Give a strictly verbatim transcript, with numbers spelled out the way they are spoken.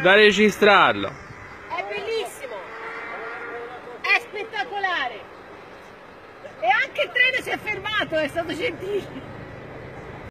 da registrarlo. È bellissimo, è spettacolare. E anche il treno si è fermato, è stato gentile.